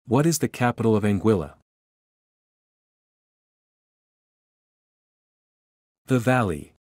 What is the capital of Anguilla? The valley.